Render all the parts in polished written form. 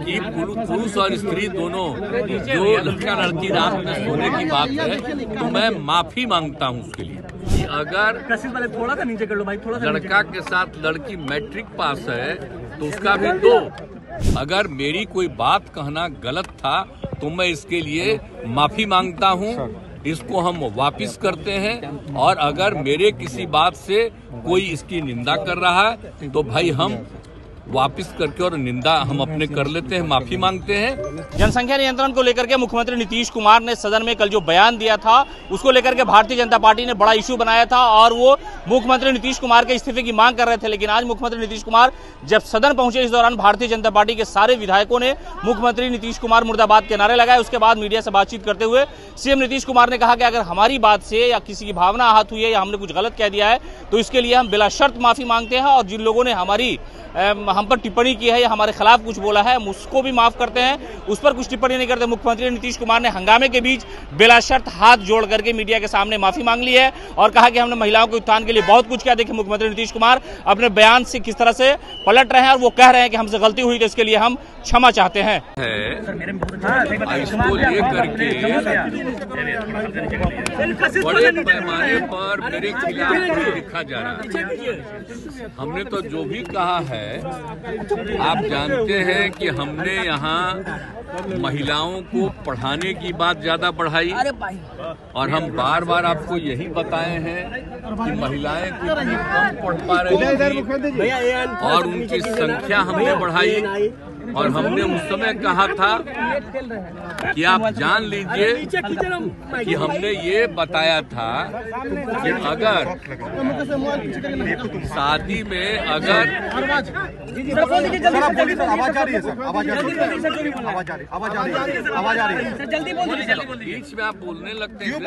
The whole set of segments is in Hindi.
कि पुरुष और स्त्री दोनों जो लड़का लड़की रात में सोने की बात है, तो मैं माफी मांगता हूं उसके लिए कि अगर थोड़ा सा नीचे कर लो भाई, थोड़ा सा लड़का के साथ लड़की मैट्रिक पास है तो उसका भी 2। अगर मेरी कोई बात कहना गलत था तो मैं इसके लिए माफी मांगता हूं, इसको हम वापस करते हैं। और अगर मेरे किसी बात से कोई इसकी निंदा कर रहा है तो भाई हम वापस करके और निंदा हम अपने कर लेते हैं, माफी मांगते हैं। जनसंख्या नियंत्रण को लेकर के मुख्यमंत्री नीतीश कुमार ने सदन में कल जो बयान दिया था उसको लेकर के भारतीय जनता पार्टी ने बड़ा इश्यू बनाया था और वो मुख्यमंत्री नीतीश कुमार के इस्तीफे की मांग कर रहे थे। लेकिन आज मुख्यमंत्री नीतीश कुमार जब सदन पहुंचे, इस दौरान भारतीय जनता पार्टी के सारे विधायकों ने मुख्यमंत्री नीतीश कुमार मुर्दाबाद के नारे लगाए। उसके बाद मीडिया से बातचीत करते हुए सीएम नीतीश कुमार ने कहा कि अगर हमारी बात से या किसी की भावना आहत हुई है या हमने कुछ गलत कह दिया है तो इसके लिए हम बिला शर्त माफी मांगते हैं, और जिन लोगों ने हम पर टिप्पणी की है या हमारे खिलाफ कुछ बोला है हम उसको भी माफ करते हैं, उस पर कुछ टिप्पणी नहीं करते। मुख्यमंत्री नीतीश कुमार ने हंगामे के बीच बिला शर्त हाथ जोड़ करके मीडिया के सामने माफी मांग ली है और कहा कि हमने महिलाओं के उत्थान के लिए बहुत कुछ किया। देखिए मुख्यमंत्री नीतीश कुमार अपने बयान से किस तरह से पलट रहे हैं और वो कह रहे हैं कि हमसे गलती हुई तो इसके लिए हम क्षमा चाहते हैं। इसको लेकर के बड़े पैमाने पर मेरे खिलाफ लिखा जा रहा है। हमने तो जो भी कहा है, आप जानते हैं कि हमने यहाँ महिलाओं को पढ़ाने की बात ज्यादा बढ़ाई और हम बार बार आपको यही बताए हैं कि महिलाएं कितनी कम पढ़ पा रही थी और उनकी संख्या हमने बढ़ाई। और हमने उस समय कहा था कि आप जान लीजिए कि हमने ये बताया था कि अगर शादी में अगर बीच में आप बोलने लगते हैं,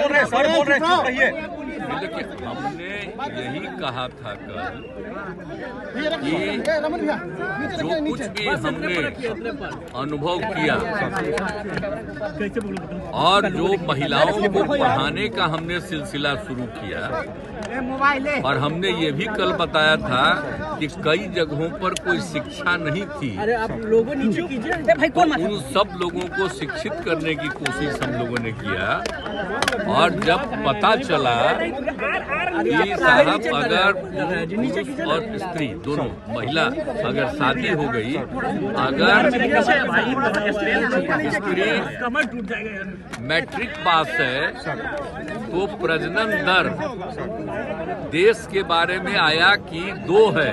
देखिए हमने यही कहा था कल कि जो कुछ भी हमने अनुभव किया और जो महिलाओं को पढ़ाने का हमने सिलसिला शुरू किया, और हमने ये भी कल बताया था कि कई जगहों पर कोई शिक्षा नहीं थी, अरे आप लोगों नीचे कीजिए भाई, तो उन सब लोगों को शिक्षित करने की कोशिश हम लोगों ने किया। और जब पता चला कि साहब अगर पुरुष और स्त्री दोनों महिला अगर शादी हो गई, अगर स्त्री मैट्रिक पास है तो प्रजनन दर देश के बारे में आया कि 2 है,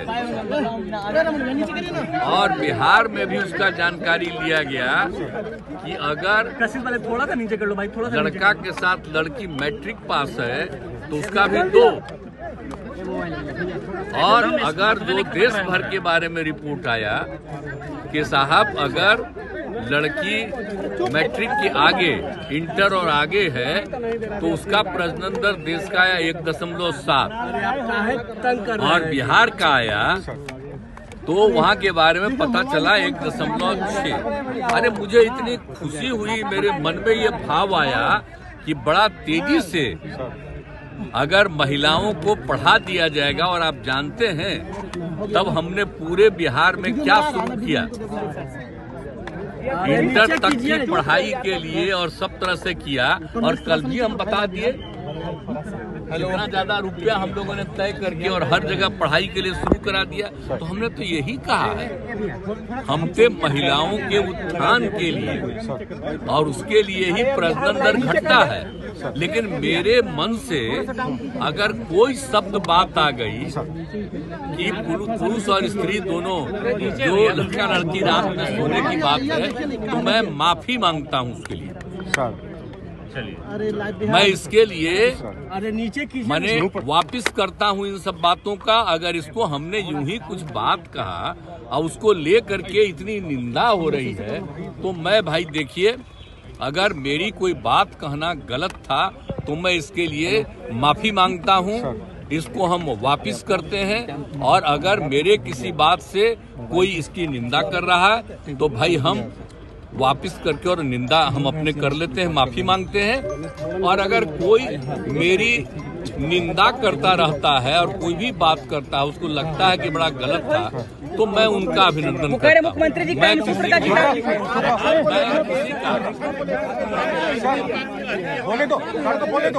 और बिहार में भी उसका जानकारी लिया गया कि अगर थोड़ा सा नीचे कर लो भाई, थोड़ा सा लड़का के साथ लड़की मैट्रिक पास है तो उसका भी 2। और अगर जो देश भर के बारे में रिपोर्ट आया कि साहब अगर लड़की मैट्रिक के आगे, इंटर और आगे है तो उसका प्रजनन दर देश का आया 1.7, और बिहार का आया तो वहाँ के बारे में पता चला 1.6। अरे मुझे इतनी खुशी हुई, मेरे मन में ये भाव आया कि बड़ा तेजी से अगर महिलाओं को पढ़ा दिया जाएगा। और आप जानते हैं तब हमने पूरे बिहार में क्या शुरू किया, इंटर तक की पढ़ाई के लिए और सब तरह से किया। और कल भी हम बता दिए इतना ज्यादा रुपया हम लोगों ने तय करके और हर जगह पढ़ाई के लिए शुरू करा दिया। तो हमने तो यही कहा है, हम पे महिलाओं के उत्थान के लिए और उसके लिए ही प्रजनन दर घटता है। लेकिन मेरे मन से अगर कोई शब्द बात आ गई कि पुरुष और स्त्री दोनों जो लड़का लड़की रात में सोने की बात है, तो मैं माफी मांगता हूं उसके लिए। मैं इसके लिए मैंने वापिस करता हूं इन सब बातों का। अगर इसको हमने यूं ही कुछ बात कहा और उसको ले करके इतनी निंदा हो रही है, तो मैं भाई देखिए, अगर मेरी कोई बात कहना गलत था तो मैं इसके लिए माफी मांगता हूं, इसको हम वापिस करते हैं। और अगर मेरे किसी बात से कोई इसकी निंदा कर रहा है तो भाई हम वापिस करके और निंदा हम अपने कर लेते हैं, माफी मांगते हैं। और अगर कोई मेरी निंदा करता रहता है और कोई भी बात करता है उसको लगता है कि बड़ा गलत था, तो मैं उनका अभिनंदन करता हूं। मुख्यमंत्री जी मैं किसी का